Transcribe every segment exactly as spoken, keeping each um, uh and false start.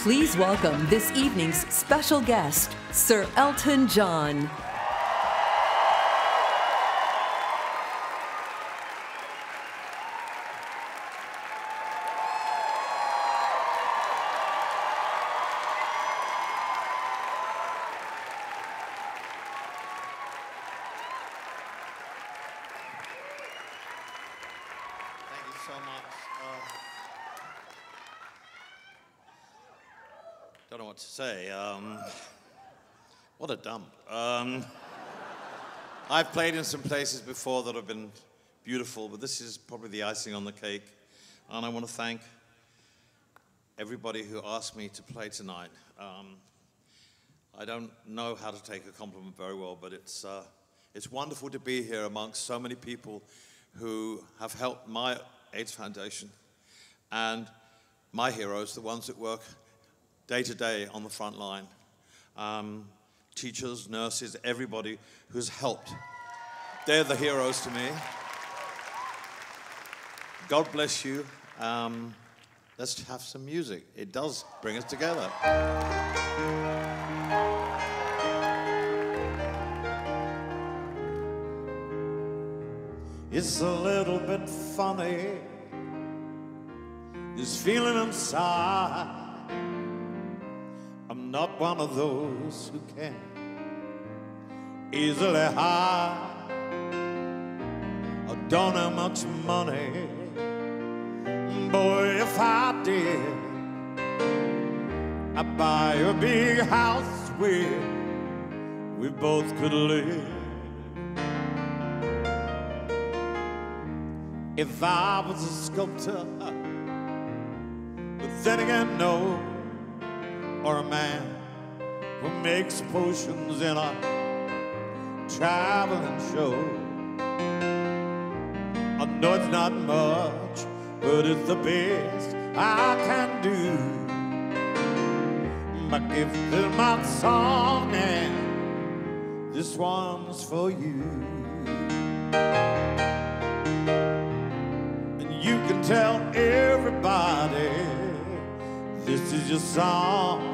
Please welcome this evening's special guest, Sir Elton John. So much. Uh, don't know what to say. Um, what a dump. Um, I've played in some places before that have been beautiful, but this is probably the icing on the cake. And I want to thank everybody who asked me to play tonight. Um, I don't know how to take a compliment very well, but it's, uh, it's wonderful to be here amongst so many people who have helped my AIDS Foundation and my heroes, the ones that work day to day on the front line. Um, teachers, nurses, everybody who's helped. They're the heroes to me. God bless you. Um, let's have some music. It does bring us together. It's a little bit funny, this feeling inside. I'm not one of those who can easily hide. I don't have much money, boy, if I did, I'd buy a big house where we both could live. If I was a sculptor, but then again, no, or a man who makes potions in a traveling show. I know it's not much, but it's the best I can do. My gift is my song, and this one's for you. You can tell everybody this is your song.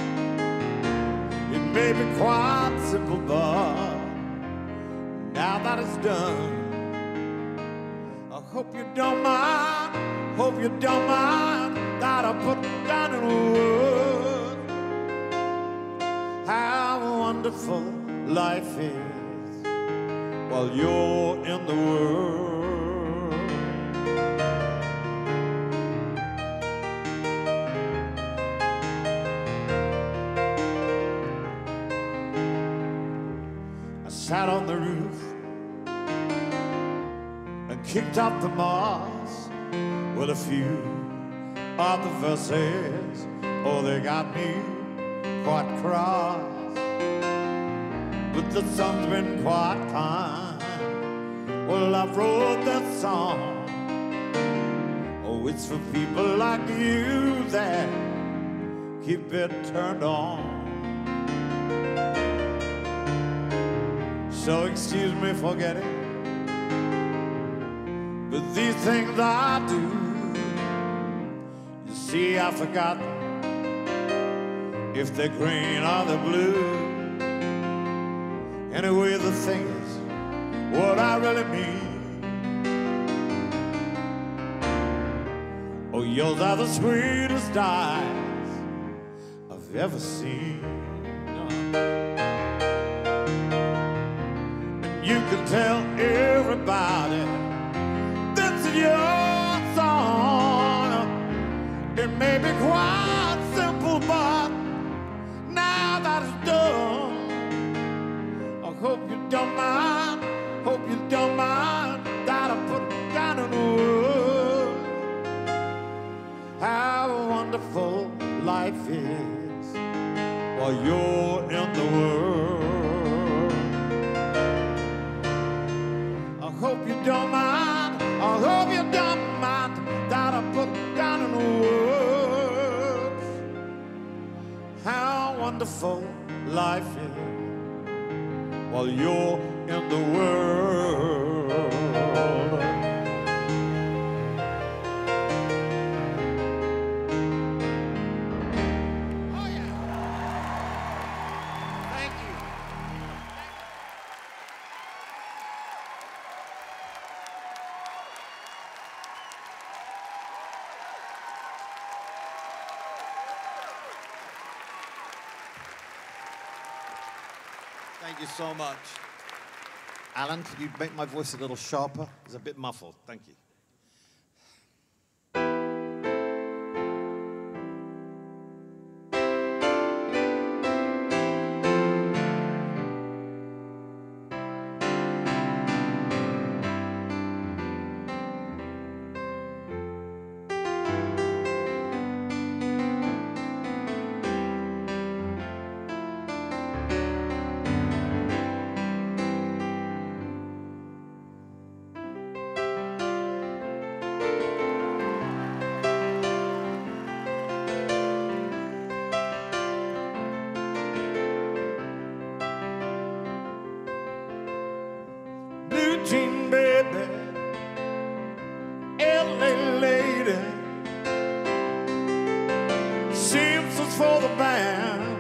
It may be quite simple, but now that it's done, I hope you don't mind, hope you don't mind that I put down in words how wonderful life is while you're in the world. Sat on the roof and kicked up the moss with a few of the verses. Oh, they got me quite cross, but the sun's been quite kind. Well, I wrote that song. Oh, it's for people like you that keep it turned on. So excuse me for getting, but these things I do, you see, I forgot if they're green or they're blue. Anyway, the thing is, what I really mean. Oh, yours are the sweetest eyes I've ever seen. You can tell everybody this is your song. It may be quite simple, but now that it's done, I hope you don't mind, hope you don't mind that I put down in words how wonderful life is while you're in the world. I hope you don't mind, I hope you don't mind that I put down in words how wonderful life is while you're in the world. Thank you so much. Alan, could you make my voice a little sharper? It's a bit muffled. Thank you. Blue jean baby, L A lady, Simpsons for the band,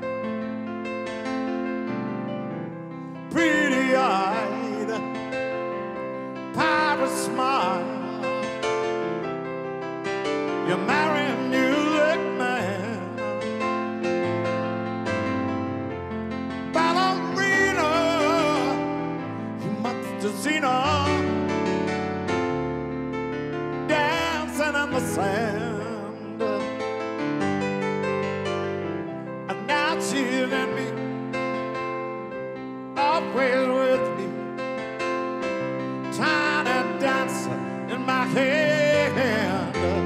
pretty-eyed, pirate smile, you're marrying New York man, ballerina, you must have seen her dancing in the sand, and now she's in me, always with me, tiny dancer in my hand.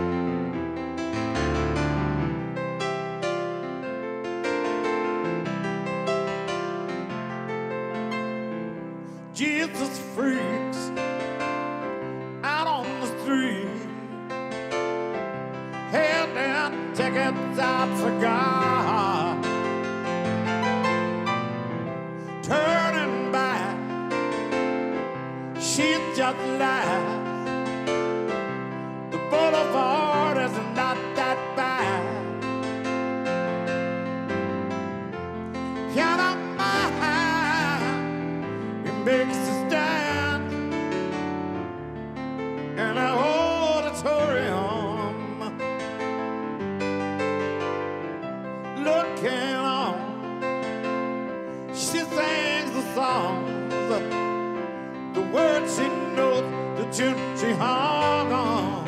Jesus freaks out on the street, head down, tickets out, cigar, turning back, she just laughs. The boulevard is not that bad. Piano man, makes a stand in an auditorium, looking on. She sings the songs, the words she knows, the tune she hung on.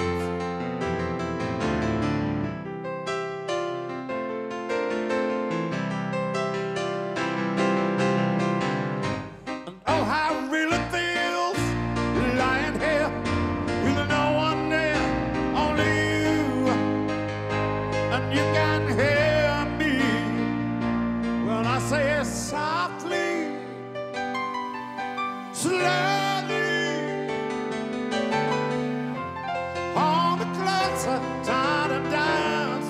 Oh, how it really feels lying here with no one there, only you, and you can hear me when I say it softly, slowly, on the clocks are time to dance,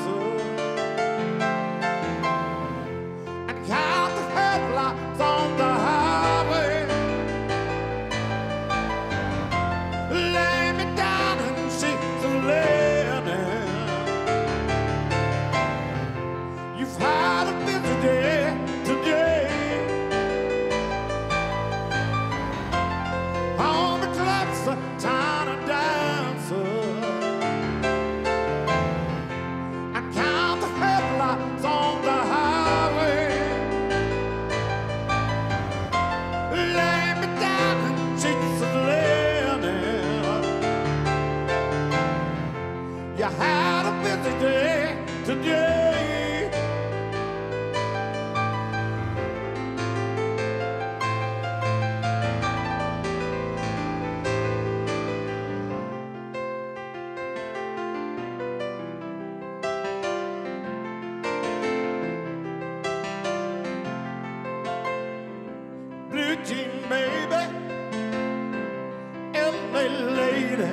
and count the headlights on the highway. Lay me down and she's a linen. You've had a busy day today. On the clocks, a time to dance, and count the headlights on the highway. Lay me down and she's a linen. You had a busy day today. Blue jean baby, L A lady,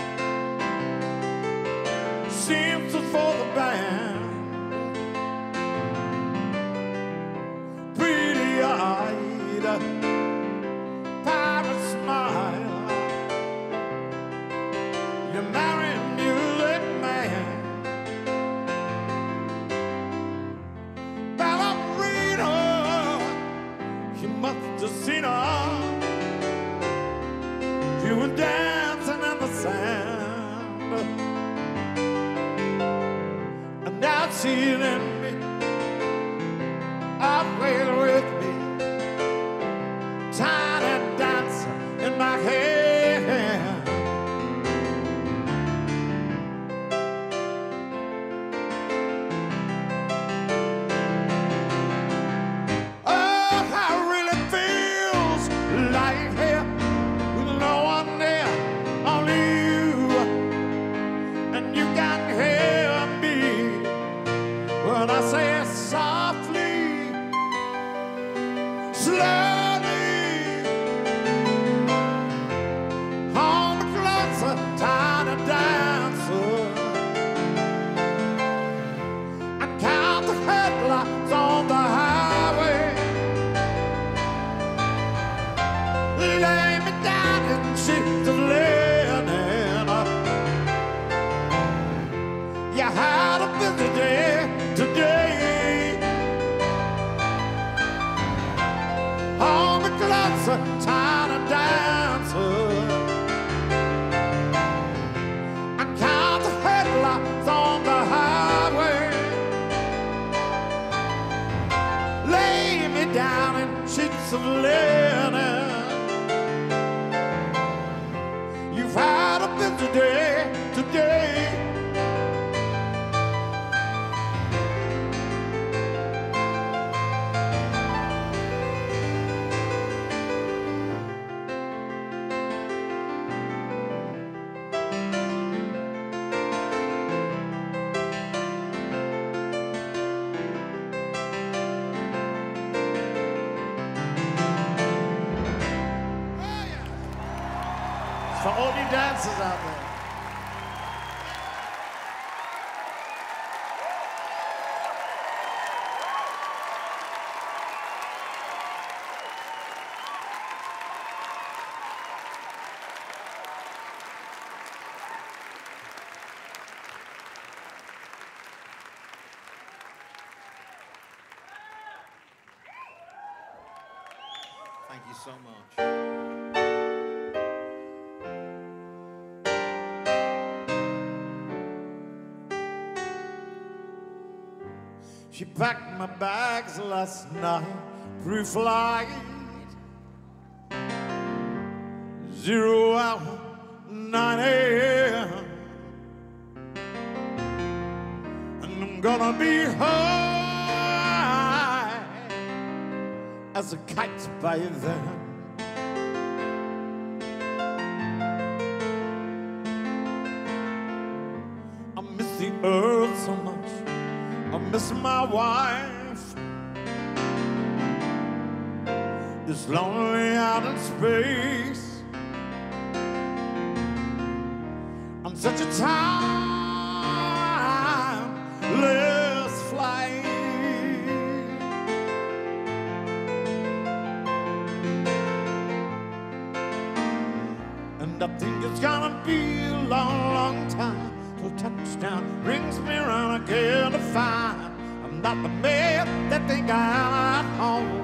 Simpsons for the band, pretty-eyed, pirate smile, you're marrying music man, ballerina, you must have seen her, you were dancing in the sand, and now she's in me, always with me, and I say it softly, slowly. Home closer, tiny dancer. I count the headlights on the highway. Lay me down in sheets of linen. You had a busy day today. Hold me closer, tiny dancer. I count the headlights on the highway. Lay me down in sheets of linen. You've had a busy day today. For all you dancers out there. Thank you so much. She packed my bags last night, pre-flight, zero hour, nine a m And I'm gonna be high as a kite by then. I miss the earth so much, I miss my wife. This lonely out in space, on such a timeless flight. And I think it's gonna be a long, long time till touchdown brings me around again to find I'm not the man that think I'm at home.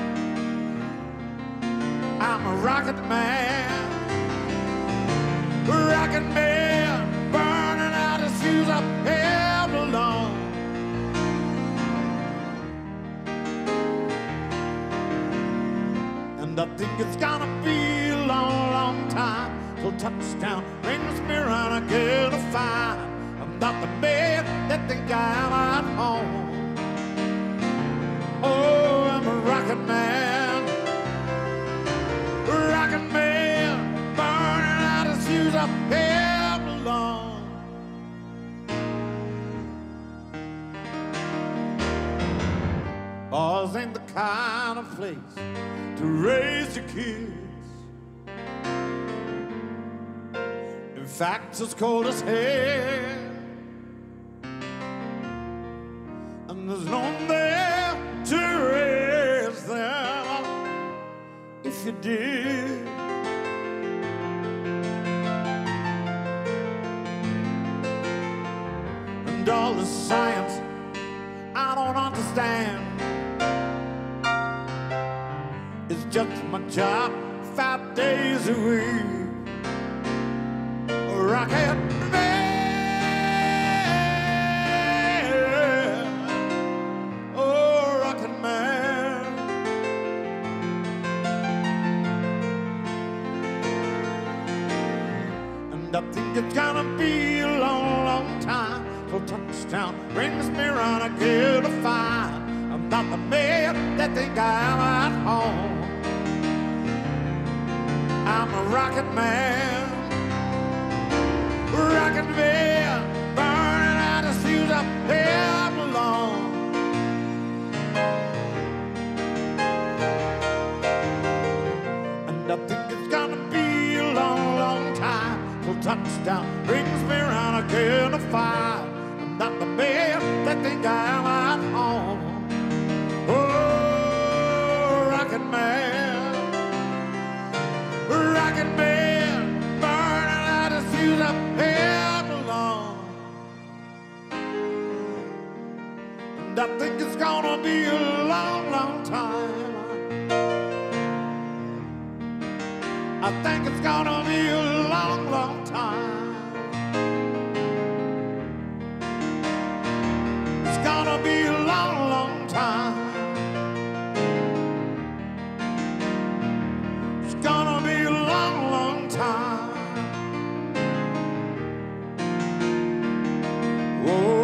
I'm a rocket man, rocket man, burning out his fuse up here alone. And I think it's gonna be a long, long time till touchdown brings me around again to find I'm not the man that think I'm at home. Oh, I'm a rocket man, rocket man, burning out his fuse up here alone. Ours ain't the kind of place to raise your kids. In fact, it's cold as hell, and there's no one there to raise them if you did. And all the science I don't understand, it's just my job five days a week. Rocket man, oh rocket man. And I think it's gonna be a long, long time till touchdown brings me around again to find I'm not the man that think I'm at home. I'm a rocket man, rocket man, burning out his fuse up here alone. And I think it's gonna be a long, long time. I think it's gonna be a long, long time. It's gonna be a long, long time. It's gonna be a long, long time. Whoa.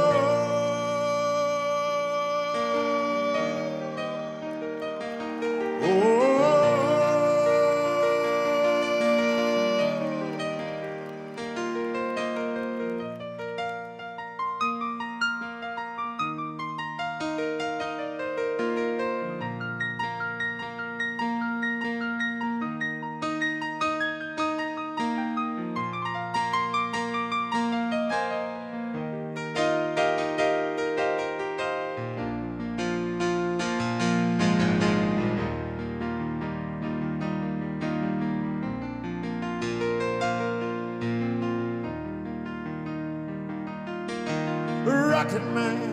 Rocket man,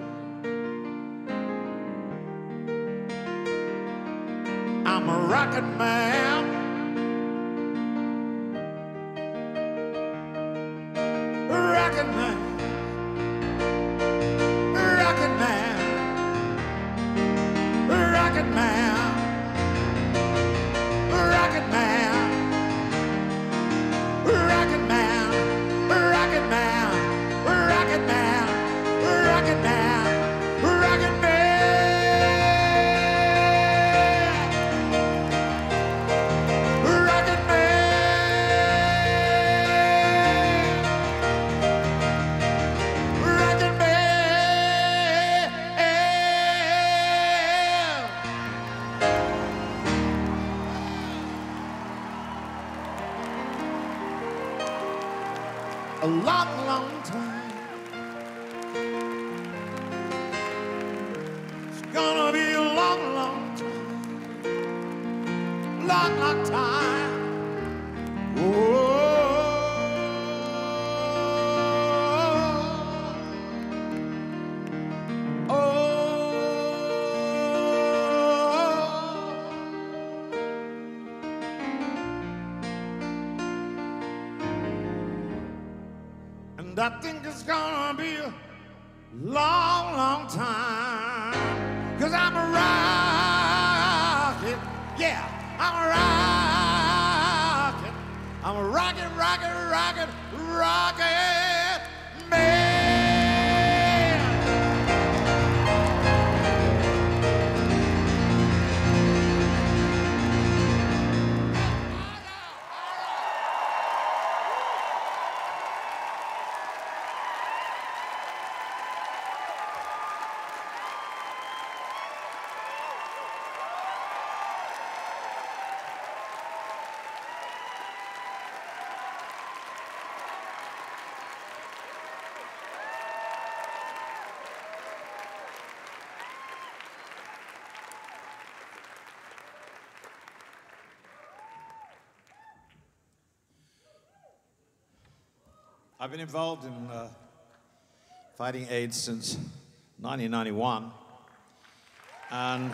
I'm a rocket man. Rocket man, rocket man, rocket man, rocket man, rocket man, rocket man, rocket man. Rocket man, rocket man, rocket man, rocket man. A long, long time. Gonna be a long, long time, long, long time. Whoa. Oh. And I think it's gonna be a long, long time. Cause I'm a rocket, yeah, I'm a rocket. I'm a rocket, rocket, rocket, rocket man. I've been involved in uh, fighting AIDS since nineteen ninety-one, and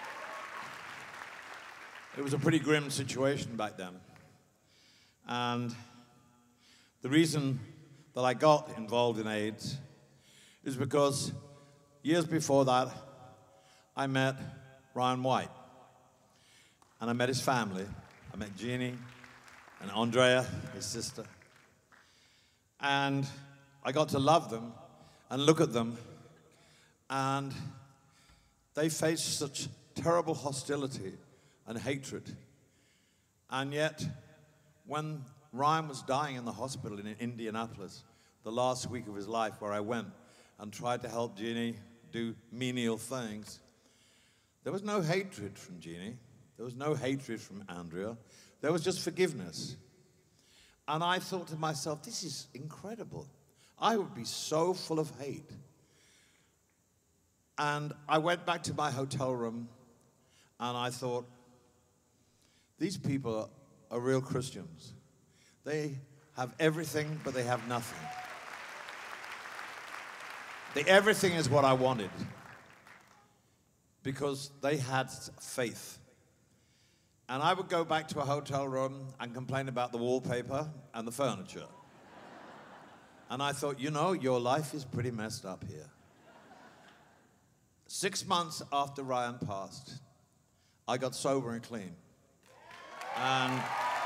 it was a pretty grim situation back then. And the reason that I got involved in AIDS is because years before that, I met Ryan White, and I met his family. I met Jeannie and Andrea, his sister. And I got to love them and look at them, and they faced such terrible hostility and hatred. And yet, when Ryan was dying in the hospital in Indianapolis, the last week of his life, where I went and tried to help Jeannie do menial things, there was no hatred from Jeannie. There was no hatred from Andrea. There was just forgiveness. And I thought to myself, this is incredible. I would be so full of hate. And I went back to my hotel room, and I thought, these people are real Christians. They have everything, but they have nothing. The everything is what I wanted. Because they had faith. And I would go back to a hotel room and complain about the wallpaper and the furniture. And I thought, you know, your life is pretty messed up here. Six months after Ryan passed, I got sober and clean. And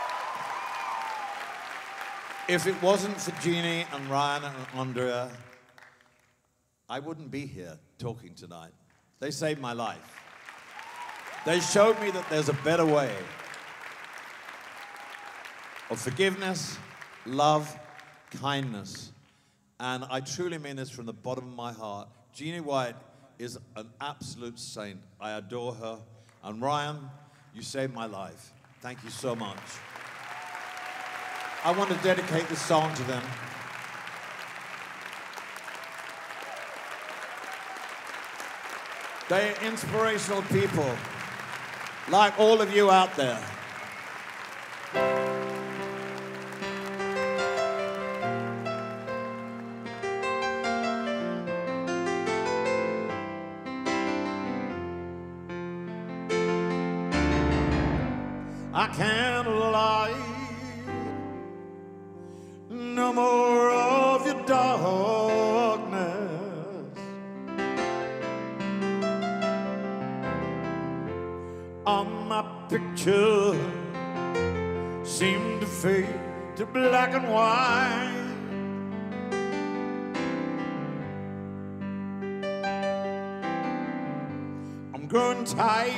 if it wasn't for Jeannie and Ryan and Andrea, I wouldn't be here talking tonight. They saved my life. They showed me that there's a better way of forgiveness, love, kindness. And I truly mean this from the bottom of my heart. Jeannie White is an absolute saint. I adore her. And Ryan, you saved my life. Thank you so much. I want to dedicate this song to them. They are inspirational people, like all of you out there. I can't lie, no more of your darkness. On my picture seem to fade to black and white. I'm growing tired,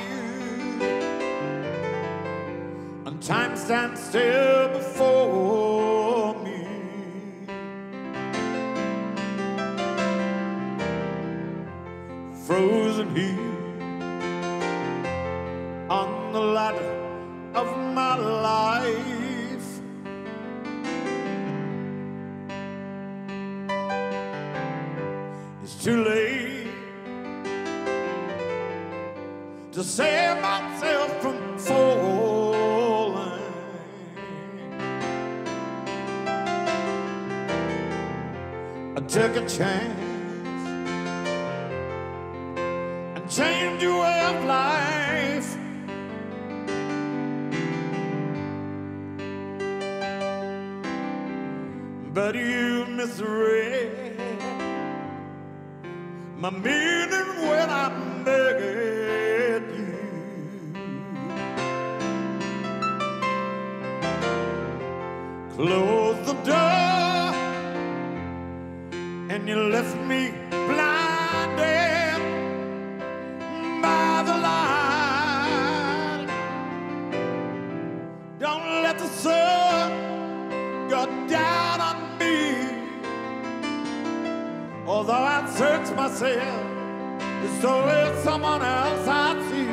and time stands still before me. Frozen here on the ladder of my life. It's too late to save myself from falling. I took a chance and changed your way of life. But you misread my meaning when I begged you. Close the door and you left me blinded by the light. Don't let the sun go down on me. Although I search myself, there's always someone else I see.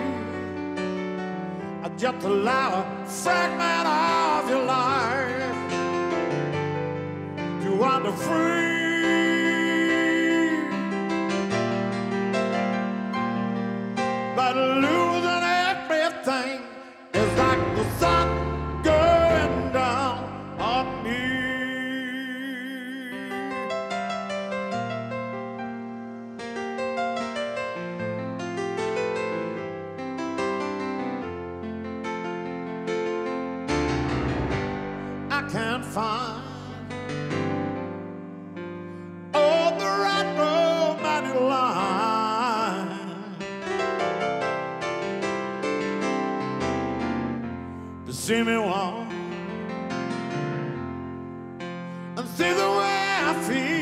I just allow a fragment of your life to wander free. But losing everything is like the sun going down on me. I can't find all the right romantic line to see me walk and see the way I feel.